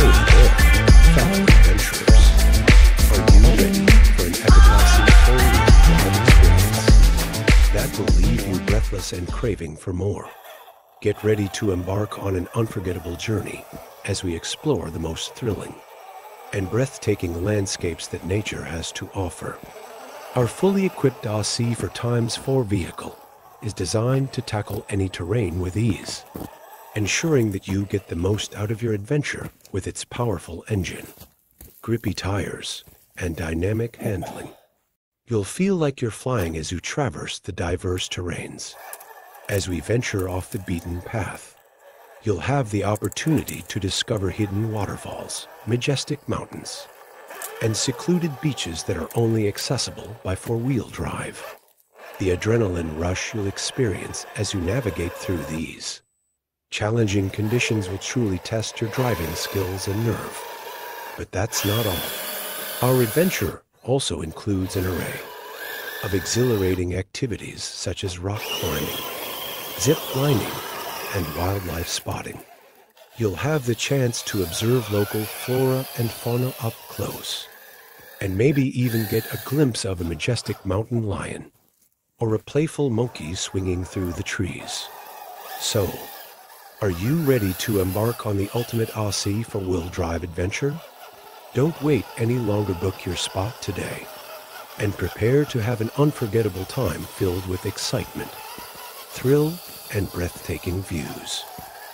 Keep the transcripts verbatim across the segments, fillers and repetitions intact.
there, fellow adventurers. Are you ready for an epic R C four-wheel drive experience that will leave you breathless and craving for more? Get ready to embark on an unforgettable journey as we explore the most thrilling and breathtaking landscapes that nature has to offer. Our fully equipped R C four by four vehicle is designed to tackle any terrain with ease, ensuring that you get the most out of your adventure with its powerful engine, grippy tires, and dynamic handling. You'll feel like you're flying as you traverse the diverse terrains. As we venture off the beaten path, you'll have the opportunity to discover hidden waterfalls, majestic mountains, and secluded beaches that are only accessible by four-wheel drive. The adrenaline rush you'll experience as you navigate through these challenging conditions will truly test your driving skills and nerve. But that's not all. Our adventure also includes an array of exhilarating activities such as rock climbing, zip lining, and wildlife spotting. You'll have the chance to observe local flora and fauna up close, and maybe even get a glimpse of a majestic mountain lion or a playful monkey swinging through the trees. So, are you ready to embark on the ultimate R C four-wheel drive adventure? Don't wait any longer. Book your spot today and prepare to have an unforgettable time filled with excitement, thrill, and breathtaking views.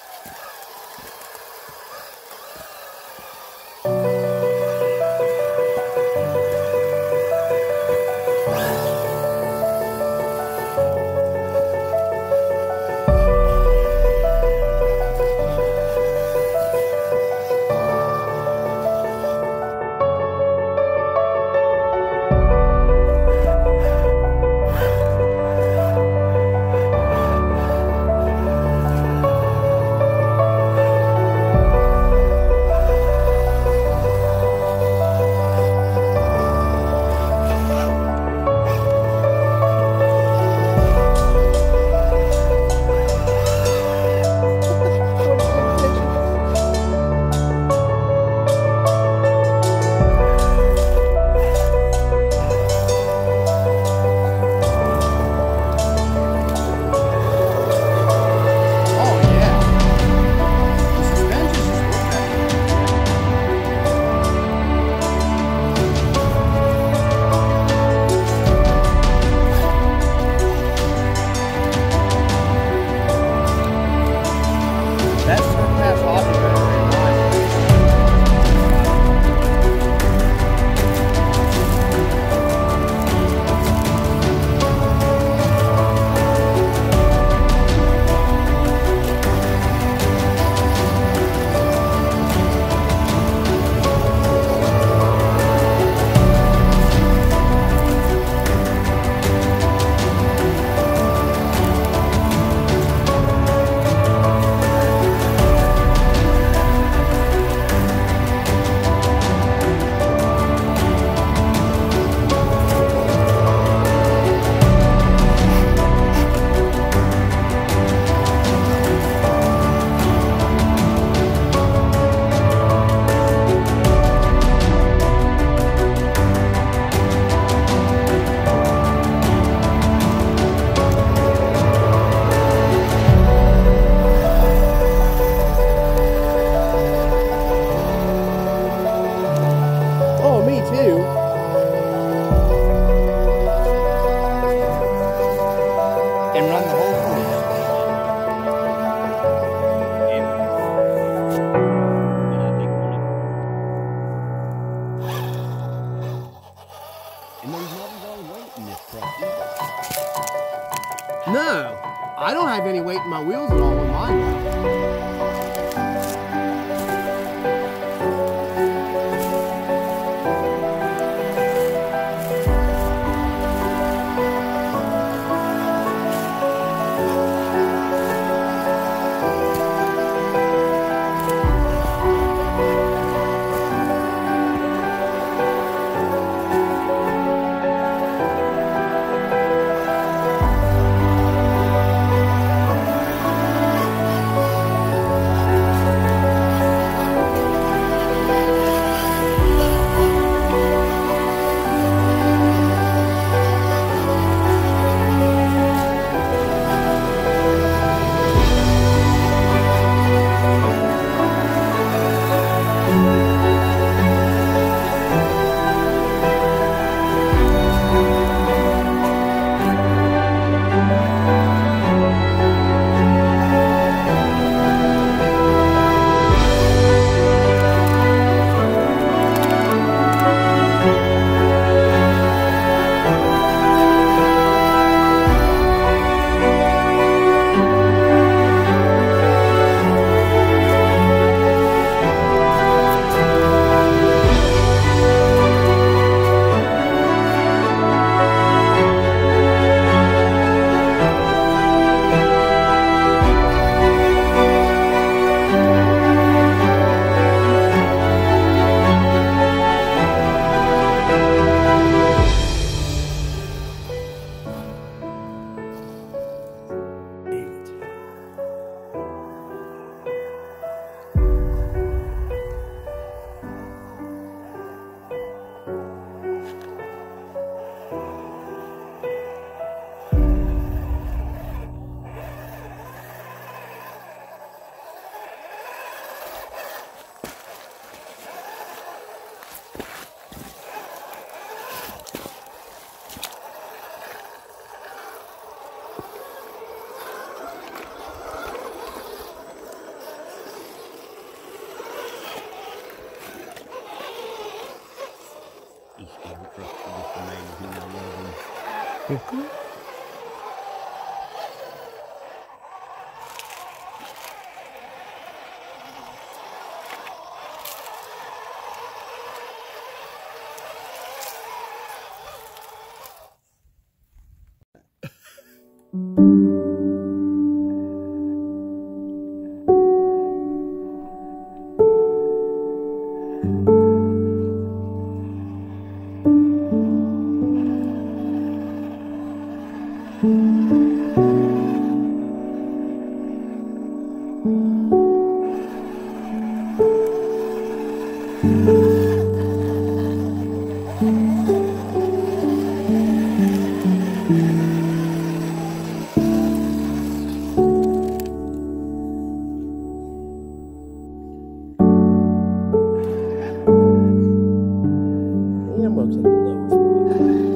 No, I don't have any weight in my wheels at all with mine. Looks like the lower spot.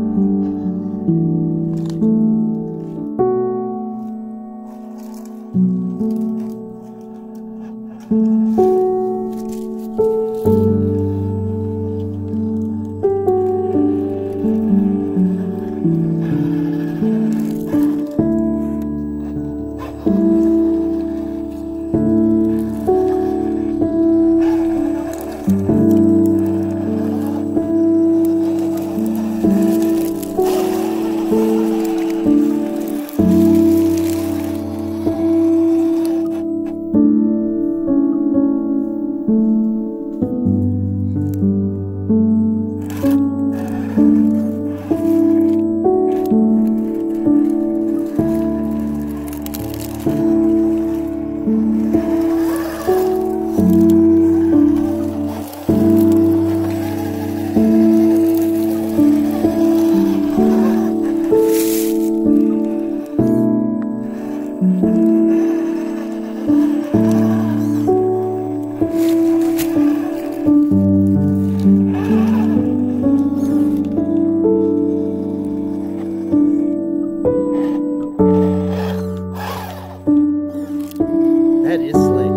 That is slick.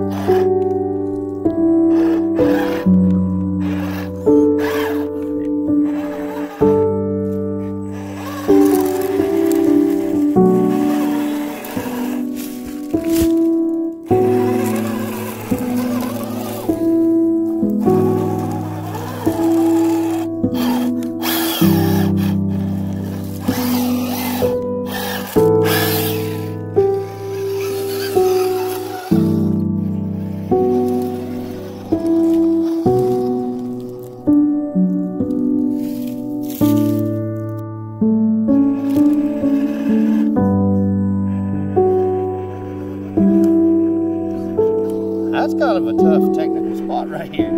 That's kind of a tough technical spot right here.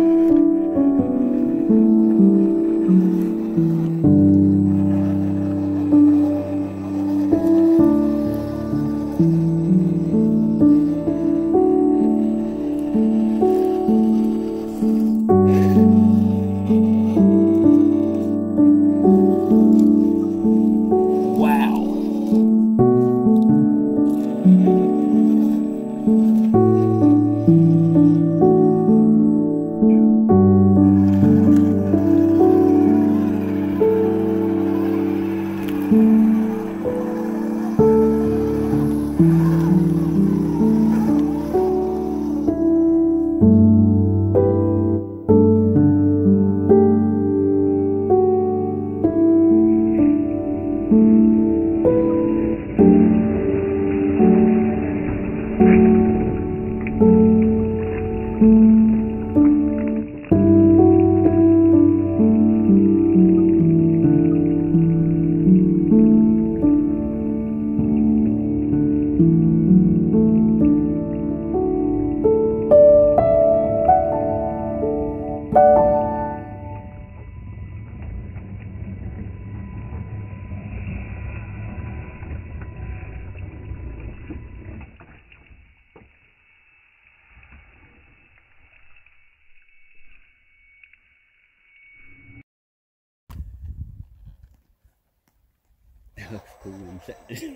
That looks cool and set.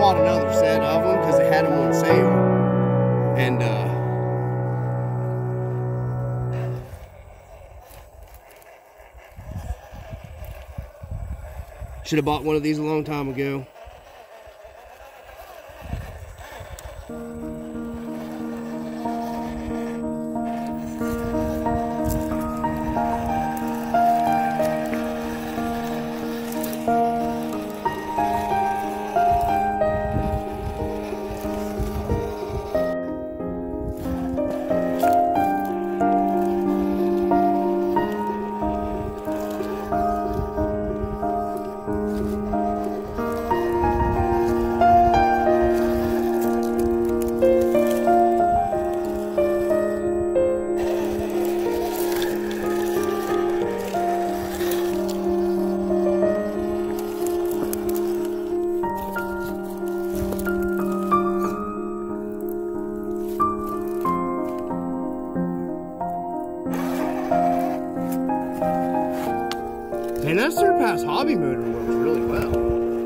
bought another set of them because they had them on sale. And, uh, should have bought one of these a long time ago. And that Surpass hobby motor works really well.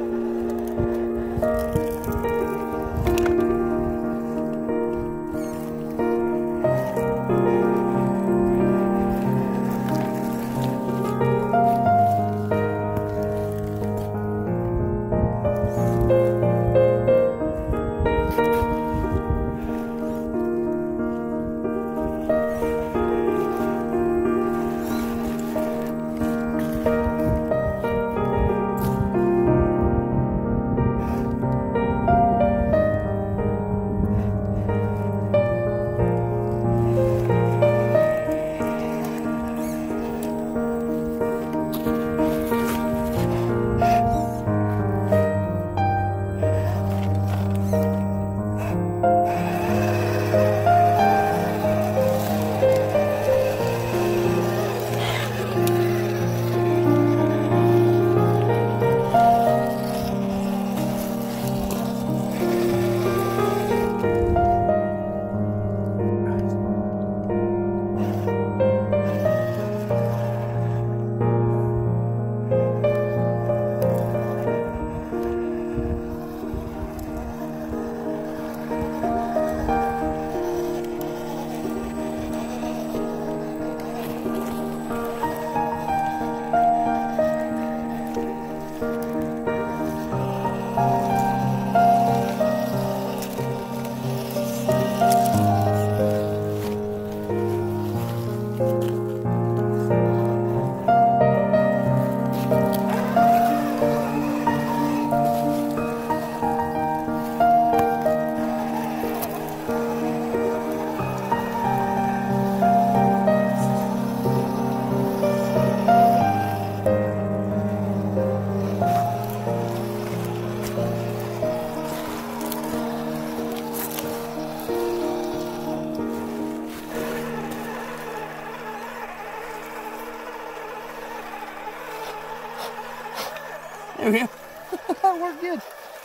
There we go. That worked good.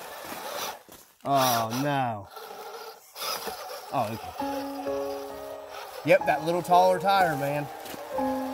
Oh no. Oh, okay. Yep, that little taller tire, man.